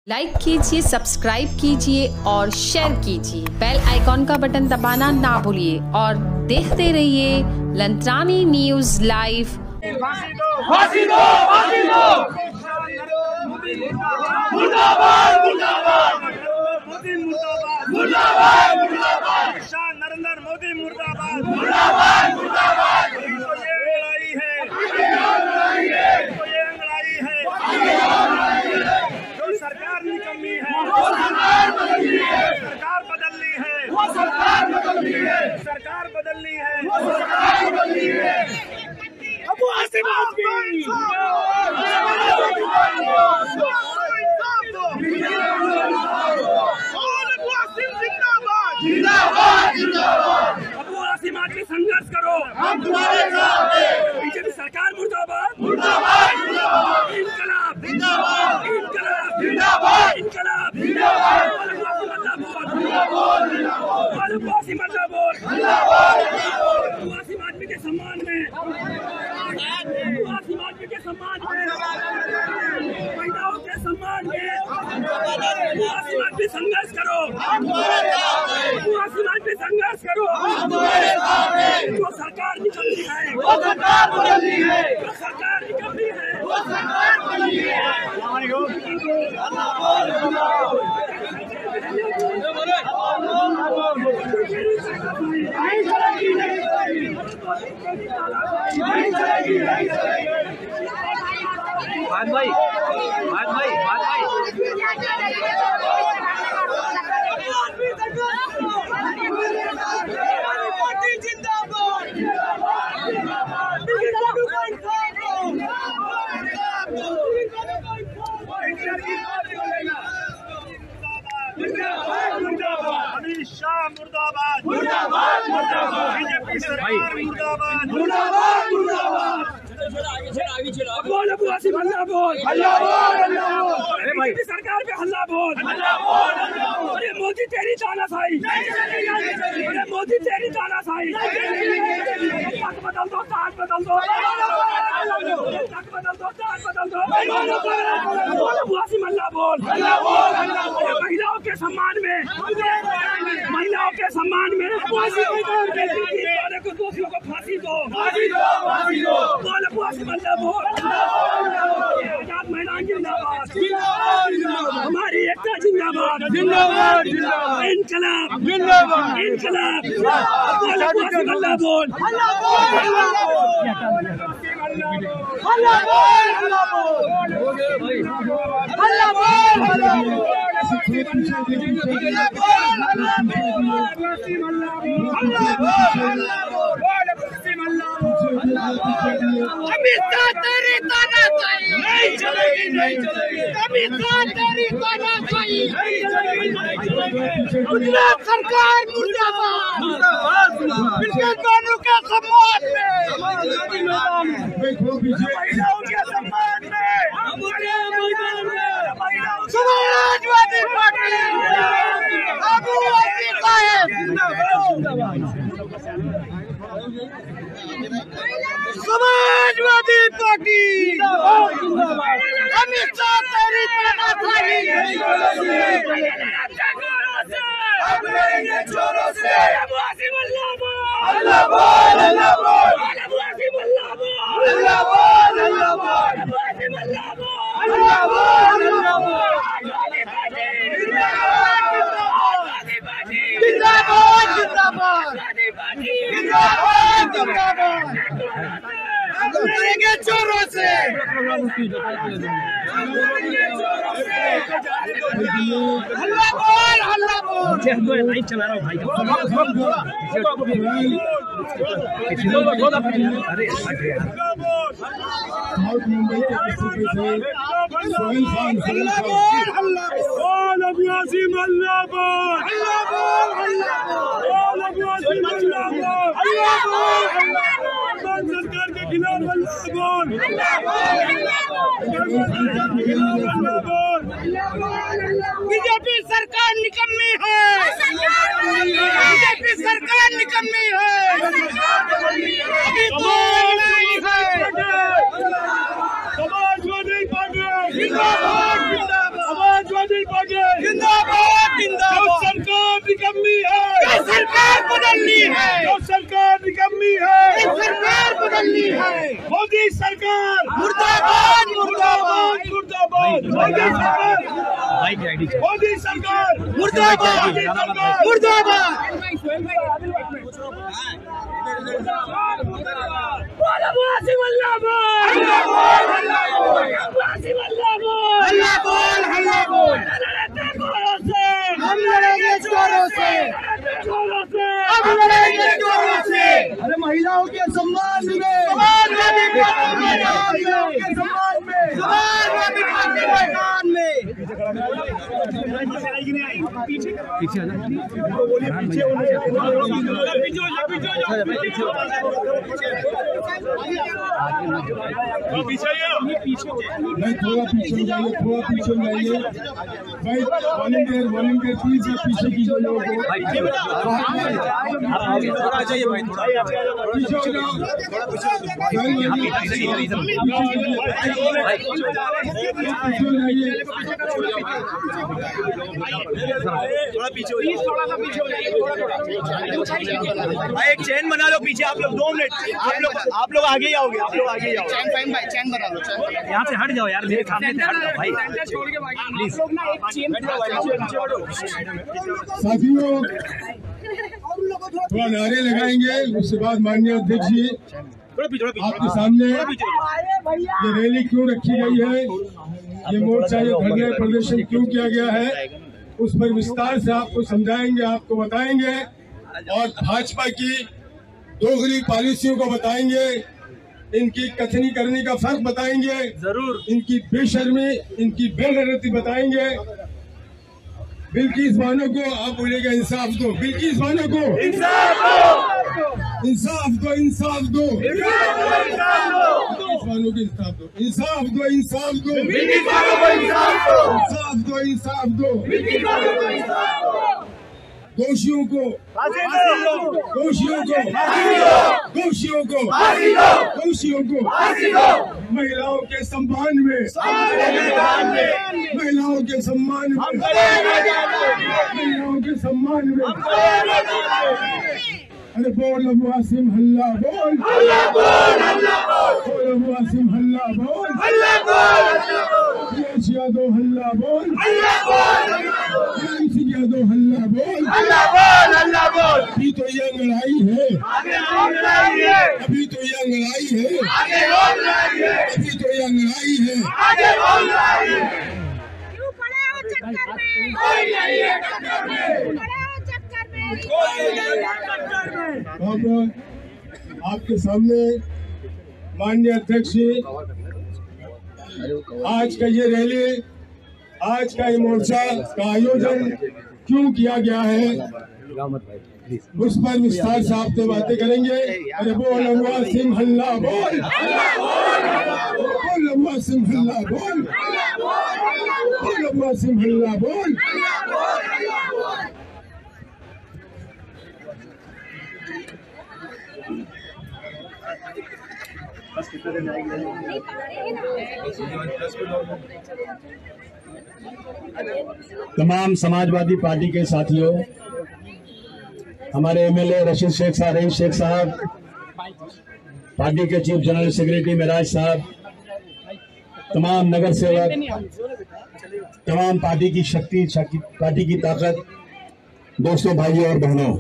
Like कीजिए, subscribe कीजिए और शेयर कीजिए। बेल आइकॉन का बटन दबाना ना भूलिए और देखते रहिए लंत्रानी न्यूज़ लाइव। फांसी दो, फांसी दो, फांसी दो। मुर्दाबाद, मुर्दाबाद, मोदी मुर्दाबाद, मुर्दाबाद, मुर्दाबाद। शाह नरेंद्र मोदी मुर्दाबाद, मुर्दाबाद, मुर्दाबाद। इनको ये लड़ाई है, इनको ये लड़ाई है। जो सरकार निकम्मी है, वो सरकार बदलनी है, सरकार बदलनी है, वो सरकार बदलनी है, सरकार बदलनी है, वो सरकार बदलनी है। अबू आसिम आजमी जिंदाबाद, जिंदाबाद। अबू आसिम आजमी संघर्ष करो, हम तुम्हारे साथ हैं। बीजेपी सरकार मुर्दाबाद, मुर्दाबाद, मुर्दाबाद। इनकलाब जिंदाबाद, इनकलाब जिंदाबाद, इनकलाब जिंदाबाद। अबू आसिम जिंदाबाद, अबू आसिम आजमी के सम्मान में, अबू आसिम आजमी के सम्मान में, महिलाओं के सम्मान में अबू आसिम आजमी संघर्ष करो, अबू आसिम आजमी संघर्ष करो। जो सरकार निकलती है, वो सरकार बदलनी है, जो सरकार निकलती है, वो सरकार बदलनी है। अमित शाह मुर्दाबाद, मुर्दाबाद, मुर्दाबाद। बीजेपी सरकार मुर्दाबाद, मुर्दाबाद, मुर्दाबाद। बोल अबू आसिम हल्ला बोल, हल्ला बोल, हल्ला बोल। बीजेपी सरकार पे हल्ला बोल, हल्ला बोल, हल्ला बोल। अरे मोदी तेरी तानाशाही, अरे मोदी तेरी तानाशाही। तक बदल दो, ताज बदल दो, तक बदल दो, ताज बदल दो। बोल अबू आसिम हल्ला बोल, हल्ला बोल, हल्ला बोल। महिलाओं के सम्मान में, महिलाओं के सम्मान में दोषियों को फांसी दो, फांसी दो, फांसी दो। बोल अबू आसिम हल्ला बोल, आजाद मैदान जिंदाबाद, हमारी एकता जिंदाबाद, जिंदाबाद, जिंदाबाद। इनकलाब जिंदाबाद, इनकलाब। बोल अबू आसिम हल्ला बोल, हल्ला बोल, हल्ला बोल, हल्ला बोल, हल्ला बोल, हल्ला बोल, हल्ला बोल। अमित शाह तेरी तानाशाही नहीं चलेगी, नहीं चलेगी। अमित शाह तेरी तानाशाही नहीं चलेगी, नहीं चलेगी। गुजरात सरकार मुर्दाबाद, मुर्दाबाद। इनके कानून के सम्मान में, महिलाओं के सम्मान में, समाजवादी पार्टी अबू आसिम साहब, समाजवादी पार्टी अमित शाह तेरी तानाशाही जोरों से। अबू आसिम अल्लाह बोल, अल्लाह बोल, अल्लाह बोल। अबू आसिम अल्लाह बोल, अल्लाह बोल, अल्लाह बोल। अबू आसिम अल्लाह बोल, अल्लाह बोल, अल्लाह बोल। जिंदाबाद, जिंदाबाद, जिंदाबाद, जिंदाबाद। करेंगे जोरों से, हल्ला बोल, हल्ला बोल। लाइव चला रहा हूँ भाई। अरे हल्ला बोल, हल्ला बोल। अबू आसिम हल्ला बोल, हल्ला बोल, हल्ला बोल। अबू आसिम हल्ला बोल, हल्ला बोल, हल्ला बोल। सरकार के खिलाफ हल्ला बोल, हल्ला बोल। बीजेपी सरकार निकम्मी है, बीजेपी सरकार निकम्मी है। अभी तो लड़ाई है। समाजवादी पार्टी जिंदाबाद, जिंदाबाद। समाजवादी नहीं पहुंचे। जिंदाबाद जिंदाबाद। सरकार निकम्मी है, सरकार बदलनी है, सरकार निकम्मी है, सरकार बदलनी है। मोदी सरकार मुर्दाबाद मुर्दाबाद मुर्दाबाद। मोदी सरकार, मोदी सरकार मुर्दाबाद मुर्दाबाद। हम लड़ेंगे चोरों से, हम लड़ेंगे चोरों से। अरे महिलाओं के सम्मान में, समाजवादी के सम्मान में, समाजवादी के सम्मान में। पीछे आ जाओ, भाई थोड़ा पीछे जाइए, थोड़ा पीछे जाइए भाई। वॉलंटियर वॉलंटियर प्लीज पीछे कीजिए लोगों को। थोड़ा चाहिए भाई, थोड़ा पीछे हो जाओ। थोड़ा पीछे हो जाओ, भाई एक चैन बना लो पीछे। आप लोग 2 मिनट, आप लोग आगे ही आओगे, आप लोग आगे ही आओगे। चैन बना लो, यहाँ से हट जाओ यार, मेरे सामने से हट जाओ भाई प्लीज। साथियों थोड़ा नारे लगाएंगे, उसके बाद माननीय अध्यक्ष जी आपके सामने ये रैली क्यों रखी गई है, ये मोर्चा, ये धरना प्रदर्शन क्यों किया गया है, उस पर विस्तार से आपको समझाएंगे, आपको बताएंगे और भाजपा की दोगली पॉलिसियों को बताएंगे, इनकी कथनी करने का फर्क बताएंगे, जरूर इनकी बेशर्मी, इनकी बेगैरती बताएंगे। बिल्किस बानो को आप बोलेगा इंसाफ दो, बिल्किस बानो को इंसाफ दो, इंसाफ दो, इंसाफ दो, बिल्किस बानो को इंसाफ दो, इंसाफ दो, इंसाफ दो, बिल्किस बानो को इंसाफ दो, इंसाफ दो, इंसाफ दो, बिल्किस बानो को इंसाफ दो। दोषियों को फांसी दो, दोषियों को फांसी दो, दोषियों को फांसी दो, दोषियों को फांसी दो। महिलाओं के सम्मान में, महिलाओं के सम्मान में, महिलाओं के सम्मान में। अरे बोल अबू आसिम हल्ला बोल, हल्ला बोल, हल्ला बोल, बोल अबू आसिम हल्ला बोल, हल्ला बोल, हल्ला बोल। यादव हल्ला बोल, हल्ला बोल, यादव हल्ला बोल, हल्ला बोल, हल्ला बोल। अभी तो यह लड़ाई है, आगे और लड़ाई है, अभी तो यह लड़ाई है, आगे और लड़ाई है, अभी तो यह लड़ाई है, आगे और लड़ाई है। क्यों पड़े हो चक्कर में? कोई नहीं है टक्कर में, पड़े हो चक्कर में, कोई नहीं है टक्कर में। अब आपके सामने माननीय अध्यक्ष जी, आज का ये रैली, आज का ये मोर्चा का आयोजन क्यों किया गया है, उस पर विस्तार से आपसे बातें करेंगे। अरे बोल अबू आसिम हल्ला बोल, बोल अबू आसिम हल्ला बोल, बोल अबू आसिम हल्ला बोल। तमाम समाजवादी पार्टी के साथियों, हमारे एमएलए रशीद शेख साहब, रईस शेख साहब, पार्टी के चीफ जनरल सेक्रेटरी मेराज साहब, तमाम नगर सेवक, तमाम पार्टी की शक्ति, पार्टी की ताकत, दोस्तों, भाइयों और बहनों,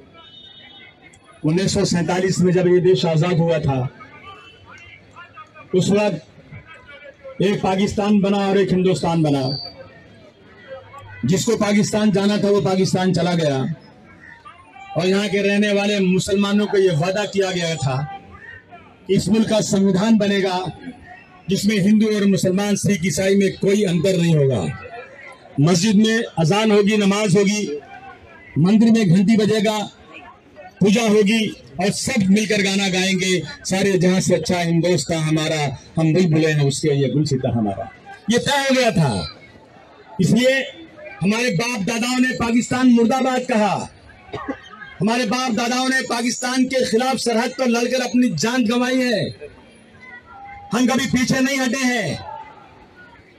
1947 में जब ये देश आजाद हुआ था, उस वक्त एक पाकिस्तान बना और एक हिंदुस्तान बना। जिसको पाकिस्तान जाना था वो पाकिस्तान चला गया और यहाँ के रहने वाले मुसलमानों को ये वादा किया गया था कि इस मुल्क का संविधान बनेगा जिसमें हिंदू और मुसलमान, सिख, ईसाई में कोई अंतर नहीं होगा। मस्जिद में अजान होगी, नमाज होगी, मंदिर में घंटी बजेगा, पूजा होगी और सब मिलकर गाना गाएंगे, सारे जहां से अच्छा हिंदुस्तान हमारा, हम बुलबुलें हैं उसके, ये गुलसिता हमारा। ये तय हो गया था। इसलिए हमारे बाप दादाओं ने पाकिस्तान मुर्दाबाद कहा, हमारे बाप दादाओं ने पाकिस्तान के खिलाफ सरहद पर लड़कर अपनी जान गंवाई है। हम कभी पीछे नहीं हटे हैं।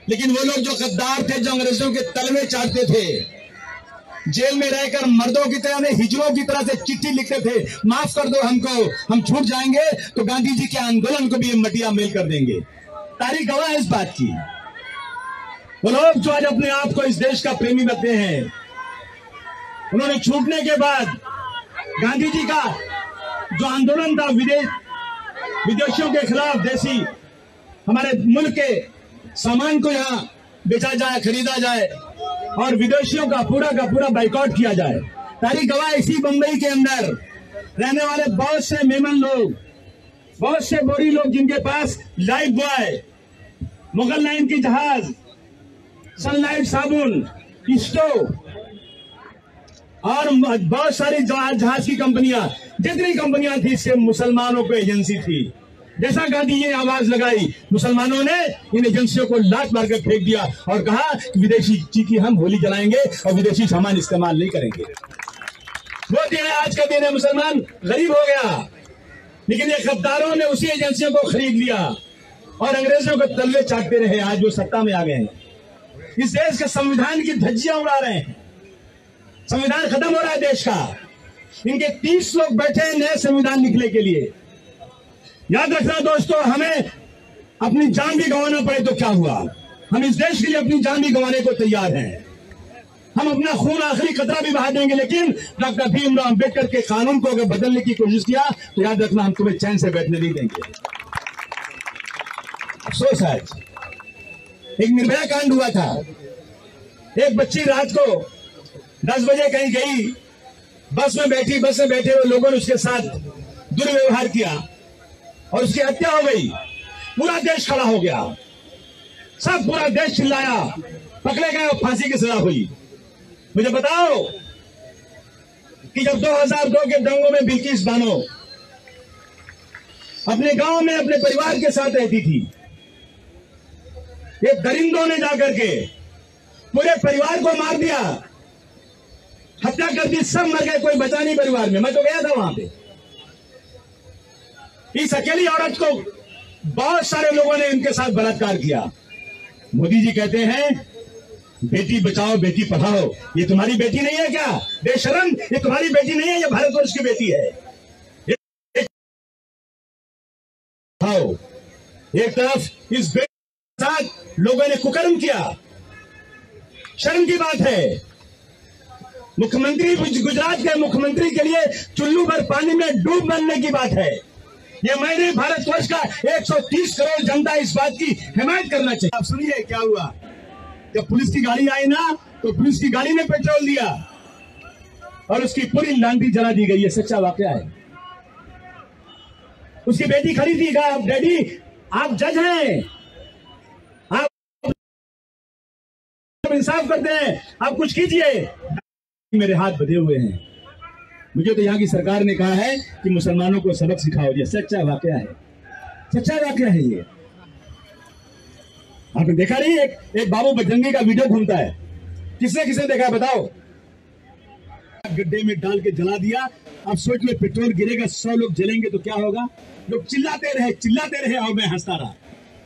लेकिन वो लोग जो गद्दार थे, जो अंग्रेजों के तलवे चाटते थे, जेल में रहकर मर्दों की तरह, हिजड़ों की तरह से चिट्ठी लिखते थे, माफ कर दो हमको, हम छूट जाएंगे तो गांधी जी के आंदोलन को भी मटिया मेल कर देंगे। तारीख गवाह है इस बात की। वो लोग जो आज अपने आप को इस देश का प्रेमी बनते हैं, उन्होंने छूटने के बाद गांधी जी का जो आंदोलन था, विदेशियों के खिलाफ, देशी हमारे मुल्क के सामान को यहाँ बेचा जाए, खरीदा जाए और विदेशियों का पूरा बाइकआउट किया जाए। तारीख गवाह इसी बंबई के अंदर रहने वाले बहुत से मेमन लोग, बहुत से बोरी लोग, जिनके पास लाइफ बॉय, मुगल लाइन की जहाज, सनलाइट साबुन, स्टोव और बहुत सारी जहाज की कंपनियां, जितनी कंपनियां थी सिर्फ मुसलमानों को एजेंसी थी। जैसा गांधी ये आवाज लगाई, मुसलमानों ने इन एजेंसियों को लात मारकर फेंक दिया और कहा कि विदेशी चीकी हम होली जलाएंगे और विदेशी सामान इस्तेमाल नहीं करेंगे। वो दिन है, आज का दिन है। मुसलमान गरीब हो गया, लेकिन ये गद्दारों ने उसी एजेंसियों को खरीद लिया और अंग्रेजों को तलवे चाटते रहे। आज वो सत्ता में आ गए हैं, इस देश के संविधान की धज्जियां उड़ा रहे हैं। संविधान खत्म हो रहा है देश का। इनके 30 लोग बैठे हैं नए संविधान लिखने के लिए। याद रखना दोस्तों, हमें अपनी जान भी गंवाना पड़े तो क्या हुआ, हम इस देश के लिए अपनी जान भी गंवाने को तैयार हैं। हम अपना खून आखिरी कतरा भी बहा देंगे, लेकिन डॉक्टर भीमराव अंबेडकर के कानून को अगर बदलने की कोशिश किया तो याद रखना, हम तुम्हें चैन से बैठने नहीं देंगे। अफसोस है, एक निर्भया कांड हुआ था। एक बच्ची रात को 10 बजे कहीं गई, बस में बैठे हुए लोगों ने उसके साथ दुर्व्यवहार किया और उसकी हत्या हो गई। पूरा देश खड़ा हो गया, सब पूरा देश चिल्लाया, पकड़े गए और फांसी की सजा हुई। मुझे बताओ कि जब 2002 के दंगों में बिल्किस बानो अपने गांव में अपने परिवार के साथ रहती थी, ये दरिंदों ने जाकर के पूरे परिवार को मार दिया, हत्या कर दी, सब मर गए, कोई बचा नहीं परिवार में। मैं तो गया था वहां पे। इस अकेली औरत को बहुत सारे लोगों ने इनके साथ बलात्कार किया। मोदी जी कहते हैं बेटी बचाओ बेटी पढ़ाओ, ये तुम्हारी बेटी नहीं है क्या? बेशरम, ये तुम्हारी बेटी नहीं है, ये भारतवर्ष की बेटी है। एक तरफ इस बेटी के साथ लोगों ने कुकर्म किया, शर्म की बात है। मुख्यमंत्री, गुजरात के मुख्यमंत्री के लिए चुल्लू भर पानी में डूब मरने की बात है। ये मैंने भारतवर्ष का 130 करोड़ जनता इस बात की हिमायत करना चाहिए। आप सुनिए क्या हुआ। जब पुलिस की गाड़ी आई ना, तो पुलिस की गाड़ी ने पेट्रोल दिया और उसकी पूरी लांडी जला दी गई। ये सच्चा वाकया है। उसकी बेटी खड़ी थी, कहा डैडी आप जज हैं, आप इंसाफ करते हैं, आप कुछ कीजिए। मेरे हाथ बंधे हुए हैं। मुझे तो यहाँ की सरकार ने कहा है कि मुसलमानों को सबक सिखाओ। ये सच्चा वाकया है, सच्चा वाकया है ये। आपने देखा नहीं, एक बाबू बजरंगी का वीडियो घूमता है, किसने देखा है बताओ? गड्ढे में डाल के जला दिया। अब सोच लो, पेट्रोल गिरेगा, 100 लोग जलेंगे तो क्या होगा? लोग चिल्लाते रहे और मैं हंसता रहा।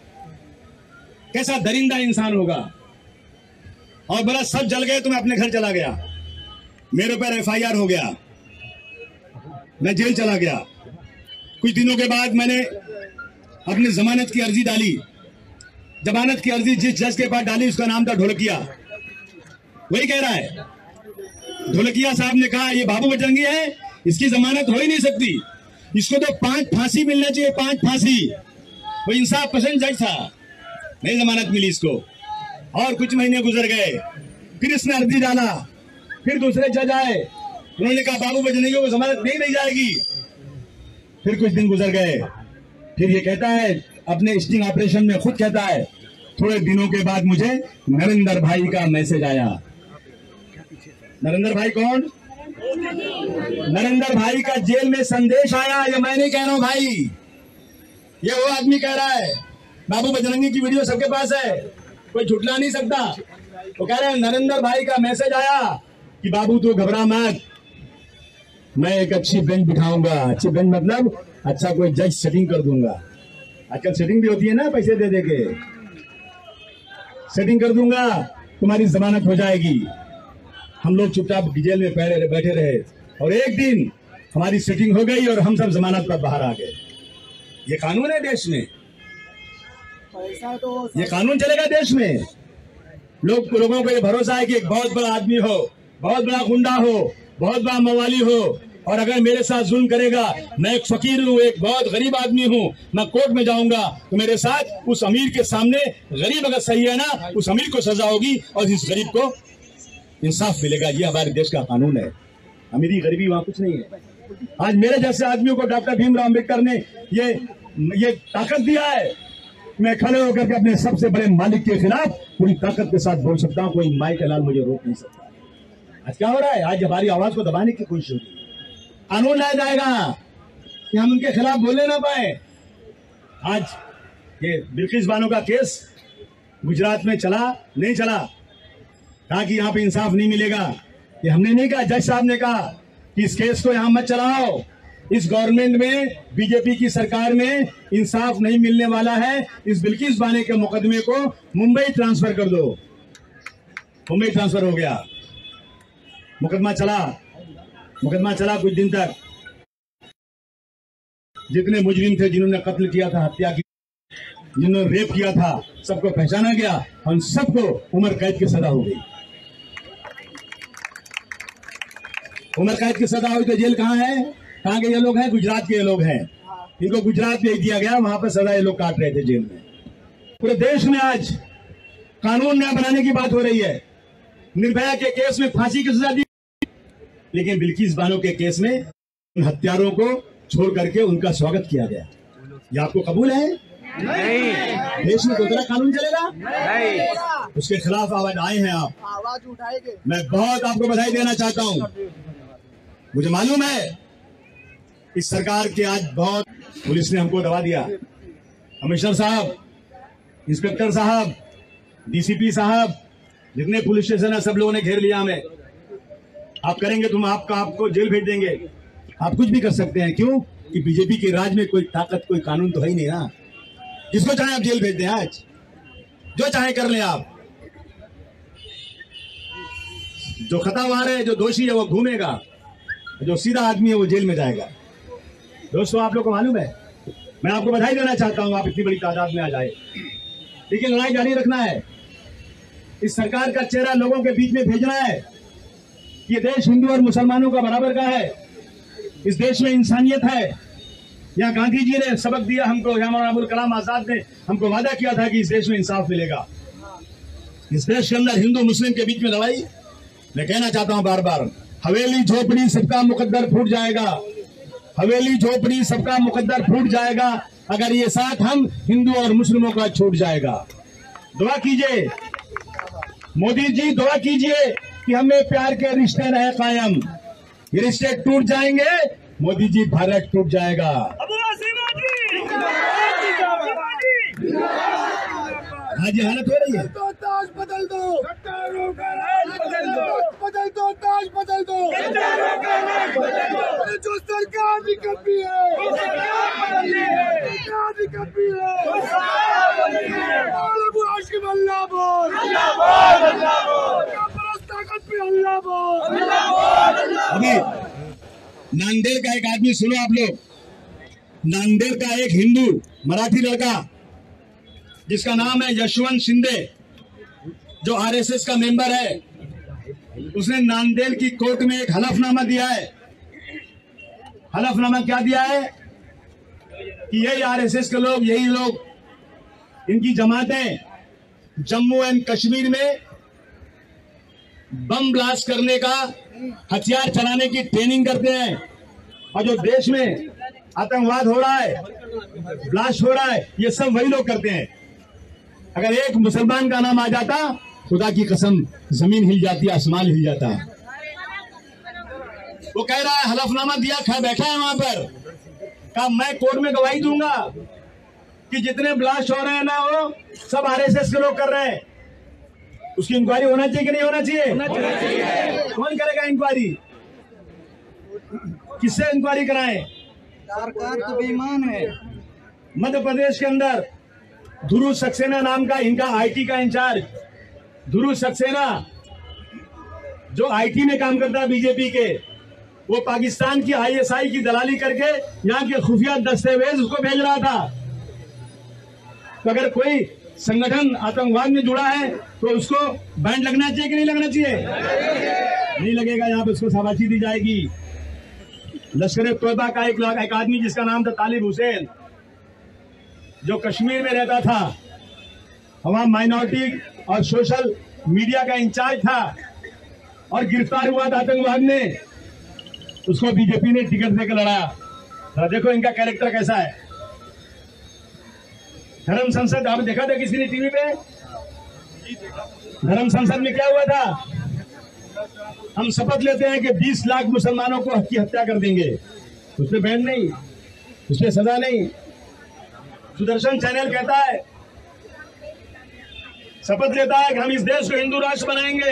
कैसा दरिंदा इंसान होगा। और बोला सब जल गए तो मैं अपने घर चला गया, मेरे ऊपर FIR हो गया, मैं जेल चला गया। कुछ दिनों के बाद मैंने अपनी जमानत की अर्जी डाली। जमानत की अर्जी जिस जज के पास डाली उसका नाम था ढोलकिया। वही कह रहा है, ढोलकिया साहब ने कहा ये बाबू बजरंगी है, इसकी जमानत हो ही नहीं सकती, इसको तो 5 फांसी मिलना चाहिए, 5 फांसी। वो इंसाफ पसंद जज था, नहीं जमानत मिली इसको। और कुछ महीने गुजर गए, फिर इसने अर्जी डाला, फिर दूसरे जज आए, उन्होंने कहा बाबू बजरंगी को जमानत नहीं दी जाएगी। फिर कुछ दिन गुजर गए, फिर ये कहता है अपने स्टिंग ऑपरेशन में खुद कहता है, थोड़े दिनों के बाद मुझे नरेंद्र भाई का मैसेज आया। नरेंद्र भाई कौन? नरेंद्र भाई का जेल में संदेश आया। ये मैं नहीं कह रहा हूं भाई, ये वो आदमी कह रहा है। बाबू बजरंगी की वीडियो सबके पास है, कोई झुटला नहीं सकता। वो कह रहे हैं नरेंद्र भाई का मैसेज आया कि बाबू तू घबरा मत, मैं एक अच्छी बेंच बिठाऊंगा। अच्छी बेंच मतलब अच्छा कोई जज सेटिंग कर दूंगा। आजकल सेटिंग भी होती है ना पैसे दे के। सेटिंग कर दूंगा, तुम्हारी जमानत हो जाएगी। हम लोग चुपचाप जेल में बैठे रहे और एक दिन हमारी सेटिंग हो गई और हम सब जमानत पर बाहर आ गए। ये कानून है देश में, ये कानून चलेगा देश में। लोगों को ये भरोसा है कि एक बहुत बड़ा आदमी हो, बहुत बड़ा गुंडा हो, बहुत बड़ा मवाली हो, और अगर मेरे साथ जुल्म करेगा, मैं एक फकीर हूँ, एक बहुत गरीब आदमी हूँ, मैं कोर्ट में जाऊंगा तो मेरे साथ उस अमीर के सामने गरीब अगर सही है ना, उस अमीर को सजा होगी और इस गरीब को इंसाफ मिलेगा। ये हमारे देश का कानून है। अमीरी गरीबी वहां कुछ नहीं है। आज मेरे जैसे आदमियों को डॉक्टर भीमराव अम्बेडकर ने ये ताकत दिया है, मैं खड़े होकर के अपने सबसे बड़े मालिक के खिलाफ पूरी ताकत के साथ बोल सकता हूँ। कोई माई के लाल मुझे रोक नहीं सकता। आज क्या हो रहा है? आज हमारी आवाज को दबाने की कोशिश हो रही है। कानून लाया जाएगा कि हम उनके खिलाफ बोलने ना पाए। आज ये बिल्किस बानो का केस गुजरात में चला नहीं चला, कहा कि यहाँ पे इंसाफ नहीं मिलेगा। ये हमने नहीं कहा, जज साहब ने कहा कि इस केस को यहाँ मत चलाओ। इस गवर्नमेंट में, बीजेपी की सरकार में इंसाफ नहीं मिलने वाला है। इस बिल्किस बानो के मुकदमे को मुंबई ट्रांसफर कर दो। मुंबई ट्रांसफर हो गया, मुकदमा चला कुछ दिन तक। जितने मुजरिम थे, जिन्होंने कत्ल किया था, हत्या की, जिन्होंने रेप किया था, सबको पहचाना गया और सबको उम्र कैद की सजा हो गई। उम्र कैद की सजा हुई तो जेल कहाँ है? कहाँ के ये लोग हैं? गुजरात के ये लोग हैं। इनको गुजरात भेज दिया गया, वहां पर सजा ये लोग काट रहे थे जेल में। पूरे देश में आज कानून नया बनाने की बात हो रही है। निर्भया के केस में फांसी की सजा दी, लेकिन बिल्किस बानो के केस में उन हत्यारों को छोड़ करके उनका स्वागत किया गया। ये आपको कबूल है? नहीं। देश में दूसरा कानून चलेगा? नहीं। उसके खिलाफ आवाज आए हैं आप, आवाज उठाएंगे। मैं बहुत आपको बधाई देना चाहता हूं। मुझे मालूम है इस सरकार के आज बहुत पुलिस ने हमको दबा दिया। कमिश्नर साहब, इंस्पेक्टर साहब, डीसीपी साहब, जितने पुलिस स्टेशन है सब लोगों ने घेर लिया हमें। आप करेंगे तो आपको जेल भेज देंगे। आप कुछ भी कर सकते हैं। क्यों? कि बीजेपी के राज में कोई ताकत, कोई कानून तो है ही नहीं ना। जिसको चाहे आप जेल भेज दें, आज जो चाहे कर लें आप। जो खतावार है, जो दोषी है, वो घूमेगा, जो सीधा आदमी है वो जेल में जाएगा। दोस्तों, आप लोग को मालूम है, मैं आपको बधाई देना चाहता हूं, आप इतनी बड़ी तादाद में आ जाए, लेकिन लड़ाई जारी रखना है। इस सरकार का चेहरा लोगों के बीच में भेजना है। ये देश हिंदू और मुसलमानों का बराबर का है। इस देश में इंसानियत है। यहाँ गांधी जी ने सबक दिया हमको, यहाँ मौलाना अबुल कलाम आजाद ने हमको वादा किया था कि इस देश में इंसाफ मिलेगा। इस देश के अंदर हिंदू मुस्लिम के बीच में लड़ाई, मैं कहना चाहता हूं बार बार, हवेली झोपड़ी सबका मुकद्दर फूट जाएगा। हवेली झोपड़ी सबका मुकद्दर फूट जाएगा अगर ये साथ हम हिंदू और मुस्लिमों का छूट जाएगा। दुआ कीजिए मोदी जी, दुआ कीजिए कि हमें प्यार के रिश्ते रहे कायम। ये रिश्ते टूट जाएंगे, मोदी जी, भारत टूट जाएगा। आज ये हालत हो रही है। ताज बदल दो, बदल दो, ताज बदल दो। जो सरकार भी कभी है, सरकार भी कभी है। अबू हाशिम अल्लाह बोल, ताकत पे अल्लाह बोल। अभी नांदेड़ का एक आदमी, सुनो आप लोग, नांदेड़ का एक हिंदू मराठी लड़का जिसका नाम है यशवंत शिंदे, जो आरएसएस का मेंबर है, उसने नांदेड़ की कोर्ट में एक हलफनामा दिया है। हलफनामा क्या दिया है कि यही आरएसएस के लोग, यही लोग, इनकी जमातें जम्मू एंड कश्मीर में बम ब्लास्ट करने का, हथियार चलाने की ट्रेनिंग करते हैं। और जो देश में आतंकवाद हो रहा है, ब्लास्ट हो रहा है, ये सब वही लोग करते हैं। अगर एक मुसलमान का नाम आ जाता, खुदा की कसम जमीन हिल जाती, आसमान हिल जाता। वो कह रहा है, हलफनामा दिया, खा बैठा है वहां पर, कहा मैं कोर्ट में गवाही दूंगा कि जितने ब्लास्ट हो रहे हैं ना, वो सब आरएसएस के लोग कर रहे हैं। उसकी इंक्वायरी होना चाहिए कि नहीं होना चाहिए? कौन करेगा इंक्वायरी? किससे इंक्वायरी कराएं? सरकार तो बेईमान है। मध्य प्रदेश के अंदर ध्रुव सक्सेना नाम का इनका आईटी का इंचार्ज, ध्रुव सक्सेना जो आईटी में काम करता है बीजेपी के, वो पाकिस्तान की आईएसआई की दलाली करके यहाँ के खुफिया दस्तावेज उसको भेज रहा था। तो अगर कोई संगठन आतंकवाद में जुड़ा है तो उसको बैन लगना चाहिए कि नहीं लगना चाहिए? नहीं लगेगा। यहाँ पे उसको शाबाशी दी जाएगी। लश्कर तोयबा का एक आदमी जिसका नाम था तालिब हुसैन, जो कश्मीर में रहता था, वहां माइनॉरिटी और सोशल मीडिया का इंचार्ज था और गिरफ्तार हुआ था आतंकवाद में, उसको बीजेपी ने टिकट देकर लड़ाया। देखो इनका कैरेक्टर कैसा है। धर्म संसद आप देखा था किसी ने टीवी पे? धर्म संसद में क्या हुआ था? हम शपथ लेते हैं कि 20 लाख मुसलमानों को की हत्या कर देंगे, उसमें बैन नहीं, उसमें सजा नहीं। सुदर्शन चैनल कहता है, शपथ लेता है कि हम इस देश को हिंदू राष्ट्र बनाएंगे,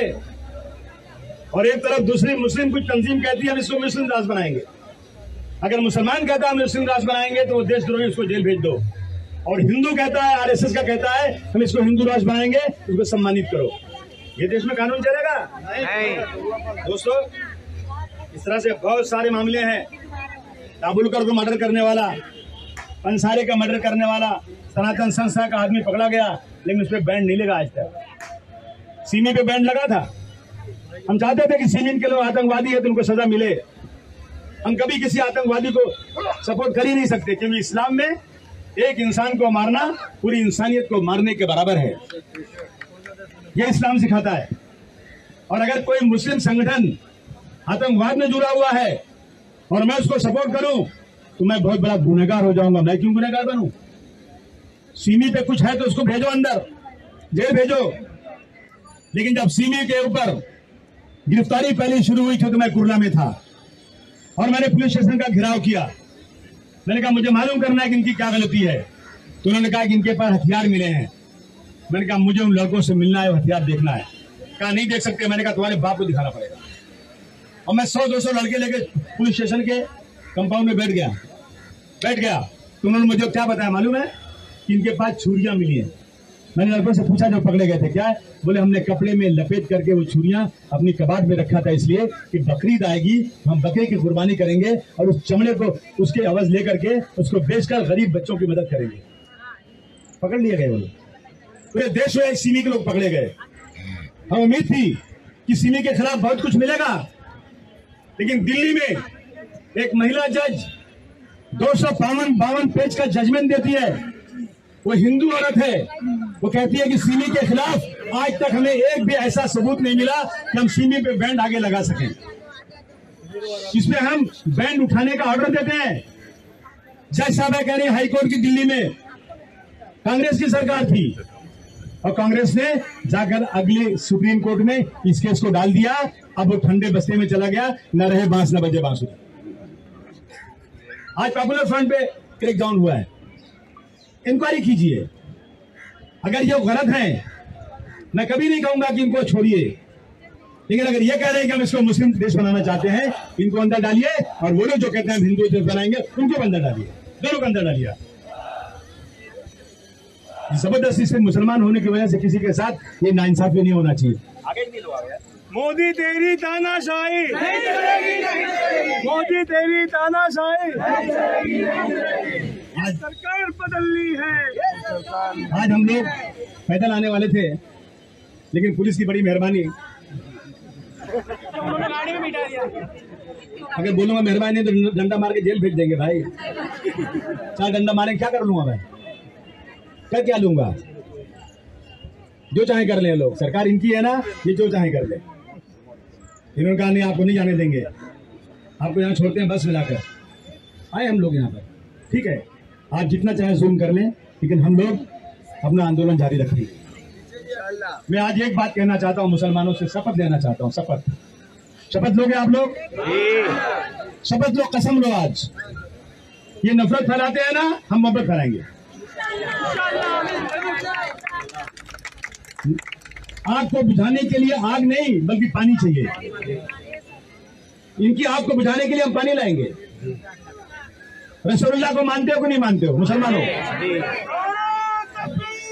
और एक तरफ दूसरी मुस्लिम कुछ तंजीम कहती है हम इसको मुस्लिम राष्ट्र बनाएंगे। अगर मुसलमान कहता है हम मुस्लिम राष्ट्र बनाएंगे तो देशद्रोही, उसको जेल भेज दो। और हिंदू कहता है, आरएसएस का कहता है हम इसको हिंदू राष्ट्र बनाएंगे, उसको सम्मानित करो। ये देश में कानून चलेगा? नहीं। दोस्तों, इस तरह से बहुत सारे मामले हैं। ताबुलकर को मर्डर करने वाला, पंसारे का मर्डर करने वाला, सनातन संस्था का आदमी पकड़ा गया, लेकिन उस पर बैंड नहीं लगा आज तक। सीमी पे बैंड लगा था। हम चाहते थे कि सीमी के लोग आतंकवादी है तो उनको सजा मिले। हम कभी किसी आतंकवादी को सपोर्ट कर ही नहीं सकते, क्योंकि इस्लाम में एक इंसान को मारना पूरी इंसानियत को मारने के बराबर है, यह इस्लाम सिखाता है। और अगर कोई मुस्लिम संगठन आतंकवाद में जुड़ा हुआ है और मैं उसको सपोर्ट करूं तो मैं बहुत बड़ा गुनहगार हो जाऊंगा। मैं क्यों गुनहगार बनूं? सीमी पे कुछ है तो उसको भेजो अंदर, जेल भेजो। लेकिन जब सीमी के ऊपर गिरफ्तारी पहले शुरू हुई थी तो मैं कुर्ला में था और मैंने पुलिस स्टेशन का घेराव किया। मैंने कहा मुझे मालूम करना है कि इनकी क्या गलती है। तो उन्होंने कहा कि इनके पास हथियार मिले हैं। मैंने कहा मुझे उन लड़कों से मिलना है, हथियार देखना है। कहा नहीं देख सकते। मैंने कहा तुम्हारे बाप को दिखाना पड़ेगा। और मैं 100-200 लड़के लेके पुलिस स्टेशन के कंपाउंड में बैठ गया। तो उन्होंने मुझे क्या बताया मालूम है? कि इनके पास छुरियां मिली हैं। मैंने लड़कों से पूछा जो पकड़े गए थे क्या है? बोले हमने कपड़े में लपेट करके वो छुरियां अपनी कबाड़ में रखा था, इसलिए कि बकरीद आएगी हम बकरे की कुर्बानी करेंगे और उस चमड़े को, उसके आवाज लेकर के उसको बेचकर गरीब बच्चों की मदद करेंगे। पकड़ लिए गए वो लोग। पूरे देश में सीमी के लोग पकड़े गए। हमें उम्मीद थी कि सीमी के खिलाफ बहुत कुछ मिलेगा, लेकिन दिल्ली में एक महिला जज 252 पेज का जजमेंट देती है। वो हिंदू औरत है। वो कहती है कि सीमी के खिलाफ आज तक हमें एक भी ऐसा सबूत नहीं मिला कि हम सीमी पे बैंड आगे लगा सकें। इसमें हम बैंड उठाने का ऑर्डर देते हैं। जज साहब कह रहे हैं हाईकोर्ट की दिल्ली में कांग्रेस की सरकार थी और कांग्रेस ने जाकर अगले सुप्रीम कोर्ट में इस केस को डाल दिया। अब वो ठंडे बस्ते में चला गया, न रहे बांस न बजे बांसुरी। आज पॉपुलर फ्रंट पे क्रैकडाउन हुआ है। इंक्वायरी कीजिए। अगर ये गलत है, मैं कभी नहीं कहूंगा कि इनको छोड़िए, लेकिन अगर ये कह रहे हैं कि हम इसको मुस्लिम देश बनाना चाहते हैं, इनको अंदर डालिए। और वो लोग जो कहते हैं हम हिंदू देश बनाएंगे, उनको अंदर डालिए। दोनों को अंदर डालिए। जबरदस्ती से मुसलमान होने की वजह से किसी के साथ ये नाइंसाफी नहीं होना चाहिए। मोदी तेरी तानाशाही नहीं चलेगी, मोदी तेरी तानाशाही आज सरकार बदलनी है। आज हम लोग पैदल आने वाले थे, लेकिन पुलिस की बड़ी मेहरबानी, अगर बोलूंगा मेहरबानी तो डंडा मार के जेल भेज देंगे भाई। 4 डंडा मारेंगे, क्या कर लूंगा मैं? क्या लूंगा? जो चाहे कर ले लोग, सरकार इनकी है ना, ये जो चाहे कर ले। इन्होंने कहा नहीं आपको नहीं जाने देंगे, आपको यहाँ छोड़ते हैं बस मिलाकर। आए हम लोग यहाँ पर, ठीक है, आप जितना चाहे जुल्म कर लें, लेकिन हम लोग अपना आंदोलन जारी रखेंगे। मैं आज एक बात कहना चाहता हूँ, मुसलमानों से शपथ लेना चाहता हूँ। शपथ लोगे आप लोग? शपथ लो, कसम लो। आज ये नफरत फैलाते हैं ना, हम मोहब्बत फैलाएंगे। आग को बुझाने के लिए आग नहीं बल्कि पानी चाहिए। इनकी आग को बुझाने के लिए हम पानी लाएंगे। रसूलुल्लाह को मानते हो कि नहीं मानते हो मुसलमानों?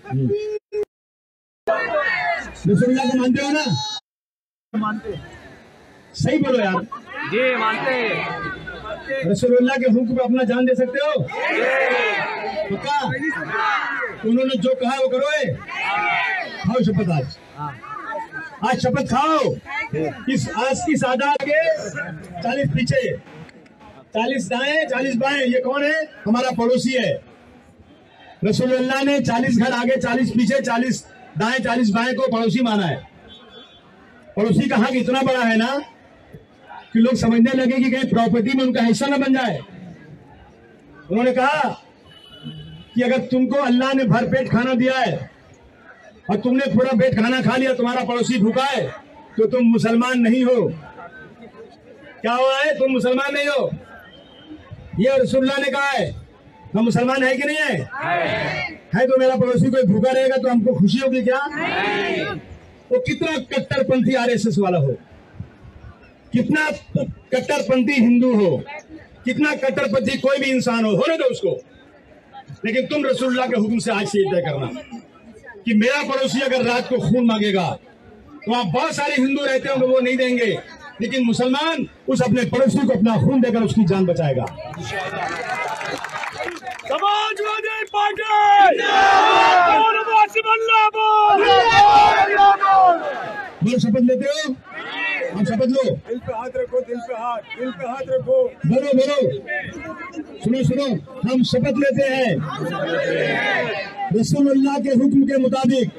रसूलुल्लाह को मानते हो ना? मानते सही बोलो यार। जी मानते। रसूलुल्लाह के हुक्म पे अपना जान दे सकते हो? पक्का? तो उन्होंने जो कहा वो करो। खाओ शपथ आज शपथ खाओ। आज की सादा के 40 पीछे, 40 दाएं 40 बाएं। ये कौन है? हमारा पड़ोसी है। रसूलुल्लाह ने 40 घर आगे 40 पीछे, 40 दाएं 40 बाएं को पड़ोसी माना है। पड़ोसी का हक इतना बड़ा है ना कि लोग समझने लगे कि कहीं प्रॉपर्टी में उनका हिस्सा न बन जाए। उन्होंने कहा कि अगर तुमको अल्लाह ने भरपेट खाना दिया है और तुमने पूरा पेट खाना खा लिया, तुम्हारा पड़ोसी भूखा है, तो तुम मुसलमान नहीं हो। क्या हुआ है? तुम मुसलमान नहीं हो। ये रसूलुल्लाह ने कहा है। हम मुसलमान है कि नहीं है? है। तो मेरा पड़ोसी कोई भूखा रहेगा तो हमको खुशी होगी क्या? वो कितना कट्टरपंथी आरएसएस वाला हो, कितना कट्टरपंथी हिंदू हो, कितना कट्टरपंथी कोई भी इंसान हो, होने दो उसको। लेकिन तुम रसूलुल्लाह के हुक्म से आज से तय करना कि मेरा पड़ोसी अगर रात को खून मांगेगा तो आप बहुत सारे हिंदू रहते होंगे वो नहीं देंगे, लेकिन मुसलमान उस अपने पड़ोसी को अपना खून देकर उसकी जान बचाएगा। समाजवादी पार्टी बोलो, शपथ लेते हो? हम शपथ लो। दिल पे हाथ रखो, दिल पे हाथ रखो। बोलो बोलो, सुनो, हम शपथ लेते हैं रसूलुल्लाह के हुक्म के मुताबिक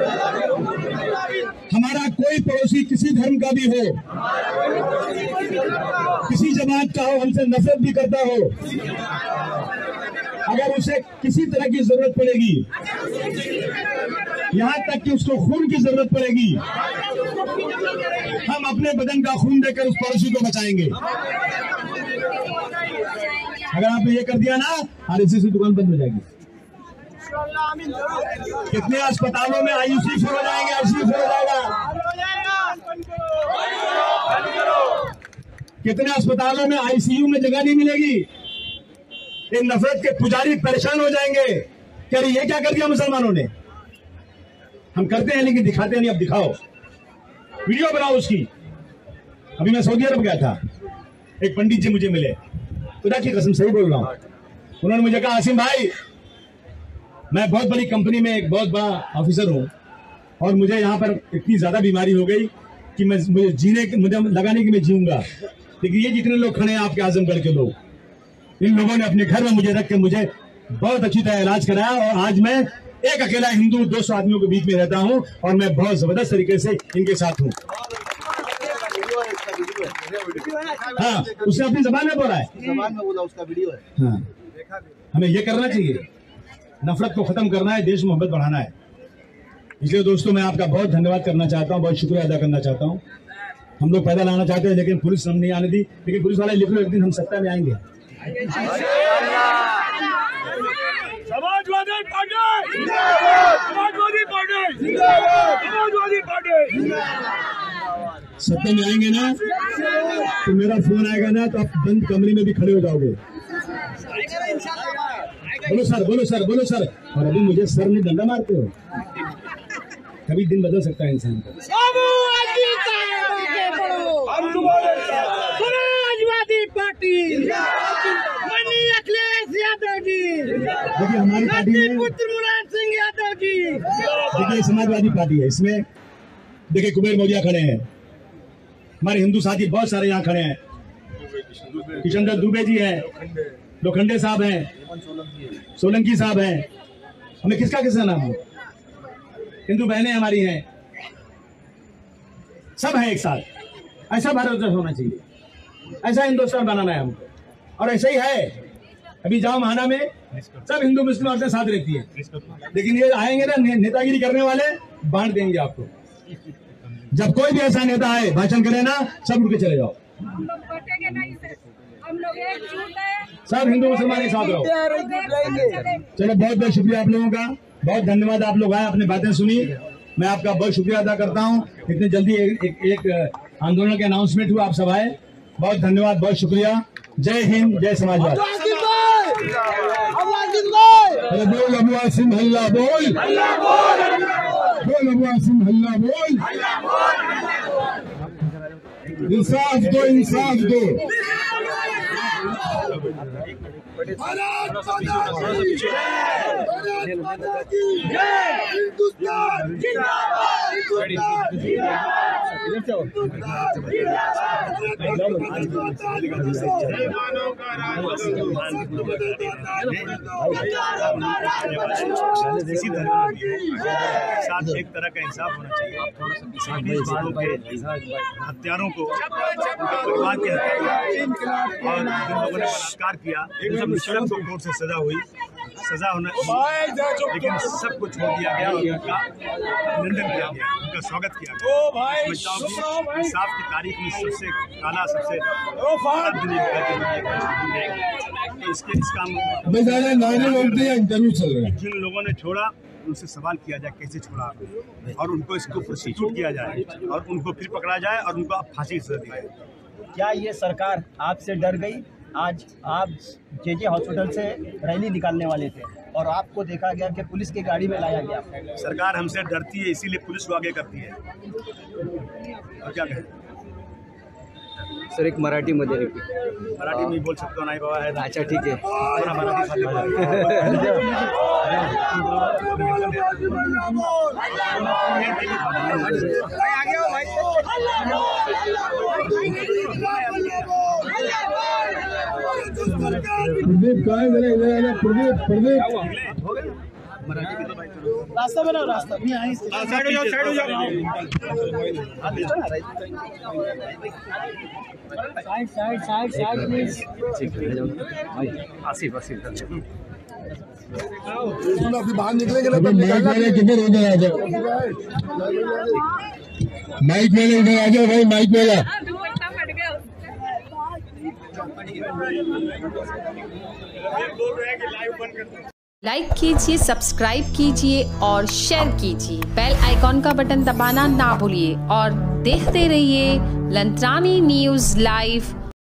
हमारा कोई पड़ोसी किसी धर्म का भी हो, किसी जमात का हो, हमसे नफरत भी करता हो, अगर उसे किसी तरह की जरूरत पड़ेगी, यहाँ तक कि उसको खून की जरूरत पड़ेगी, हम अपने बदन का खून देकर उस पड़ोसी को बचाएंगे। अगर आपने ये कर दिया ना, आरएसएस की दुकान बंद हो जाएगी। कितने अस्पतालों में आईयूसी शुरू हो जाएंगे, आईसीयू शुरू हो जाएगा। कितने अस्पतालों में आईसीयू में जगह नहीं मिलेगी। इन नफरत के पुजारी परेशान हो जाएंगे कि अरे ये क्या कर दिया मुसलमानों ने। हम करते हैं लेकिन दिखाते नहीं। अब दिखाओ, वीडियो बनाओ उसकी। अभी मैं सऊदी अरब गया था, एक पंडित जी मुझे मिले, खुदा की कसम सही बोल रहा हूँ। उन्होंने मुझे कहा, आसिम भाई मैं बहुत बड़ी कंपनी में एक बहुत बड़ा ऑफिसर हूँ और मुझे यहाँ पर इतनी ज्यादा बीमारी हो गई कि मुझे लगा नहीं कि मैं जीऊंगा, लेकिन ये जितने लोग खड़े हैं आपके आजमगढ़ के लोग, इन लोगों ने अपने घर में मुझे रख के मुझे बहुत अच्छी तरह इलाज कराया और आज मैं एक अकेला हिंदू 200 आदमियों के बीच में रहता हूं और मैं बहुत जबरदस्त तरीके से इनके साथ हूं। हाँ, उसने अपनी जबान में बोला है, जबान में बोला, उसका वीडियो है। हाँ, हमें ये करना चाहिए, नफरत को खत्म करना है, देश में मोहब्बत बढ़ाना है। इसलिए दोस्तों मैं आपका बहुत धन्यवाद करना चाहता हूँ, बहुत शुक्रिया अदा करना चाहता हूँ। हम लोग पैदा लाना चाहते हैं लेकिन पुलिस हम नहीं आने दी, लेकिन पुलिस वाले लिख लो एक दिन हम सत्ता में आएंगे। समाजवादी पार्टी, सत्ता में आएंगे ना तो मेरा फोन आएगा ना तो आप बंद कमरे में भी खड़े हो जाओगे। बोलो सर, बोलो सर, बोलो सर। और अभी मुझे सर में डंडा मारते हो। कभी दिन बदल सकता है इंसान का। समाजवादी पार्टी, अखिलेश यादव जी, देखिए हमारी पार्टी में पुत्र मुलायम सिंह यादव जी, देखिए समाजवादी पार्टी है, इसमें देखिए कुबेर मौर्य खड़े हैं, हमारे हिंदू साथी बहुत सारे यहाँ खड़े हैं, किशन दत्त दुबे जी हैं, लोखंडे साहब हैं, सोलंकी साहब हैं, हमें किसका नाम है, हिंदू बहनें हमारी हैं, सब हैं एक साथ। ऐसा भारत होना चाहिए, ऐसा हिंदुस्तान बनाना है हमको, और ऐसा ही है। अभी जाओ महाना में सब हिंदू मुस्लिम औरतें साथ रहती हैं, लेकिन ये आएंगे ना नेतागिरी करने वाले, बांट देंगे आपको। जब कोई भी ऐसा नेता आए भाषण करे ना, सब उठ के चले जाओ। हम लोग बटेंगे नहीं सर, हम लोग एकजुट हैं, सब हिंदू मुसलमान एक साथ रहो। चलो बहुत बहुत शुक्रिया आप लोगों का, बहुत धन्यवाद। आप लोग आए, अपनी बातें सुनी, मैं आपका बहुत शुक्रिया अदा करता हूँ। इतनी जल्दी एक आंदोलन के अनाउंसमेंट हुआ, आप सब आए, बहुत धन्यवाद, बहुत शुक्रिया। जय हिंद, जय समाजवाद। अरे बोल अबू आसिम हल्ला बोल, बोल अबू आसिम हल्ला बोल। इंसाफ दो, इंसाफ दो। भारत माता की जय, हिंदुस्तान जिंदाबाद, हिंदुस्तान इसी तरह साथ एक तरह का इंसाफ होना चाहिए। हत्यारों को, परिवार के हत्यारों और जिन लोगों ने बलात्कार किया, सबको कोर्ट से सजा हुई, सजा होना, लेकिन सबको छोड़ दिया गया और उनका अभिनंदन किया गया, उनका स्वागत किया गया। इंसाफ की तारीख में सबसे काला, सबसे इंटरव्यू चल रहा है। जिन लोगों ने छोड़ा उनसे सवाल किया जाए कैसे छोड़ा आपने, और उनको इसको प्रोसिक्यूट किया जाए और उनको फिर पकड़ा जाए और उनको अब फांसी की सजा दी जाए। क्या ये सरकार आपसे डर गई? आज आप जेजे हॉस्पिटल से रैली निकालने वाले थे और आपको देखा गया कि पुलिस की गाड़ी में लाया गया। सरकार हमसे डरती है, इसीलिए पुलिस को आगे करती है। और क्या कहें सर, एक मराठी मध्ये मराठी में बोल सकता नहीं बाबा है। अच्छा ठीक है, थोड़ा मराठी प्रदीप कहाँ है? इधर प्रदीप रास्ता बनाओ, रास्ता साइड हो जाओ, साइड हो जाओ। Side please. आसिफ बाहर निकलेंगे ना, माइक वाले किधर? उधर आ जाओ, माइक वाले उधर आ जाओ भाई, माइक वाला। लाइक कीजिए, सब्सक्राइब कीजिए और शेयर कीजिए। बेल आइकॉन का बटन दबाना ना भूलिए और देखते रहिए लंत्रानी न्यूज़ लाइव।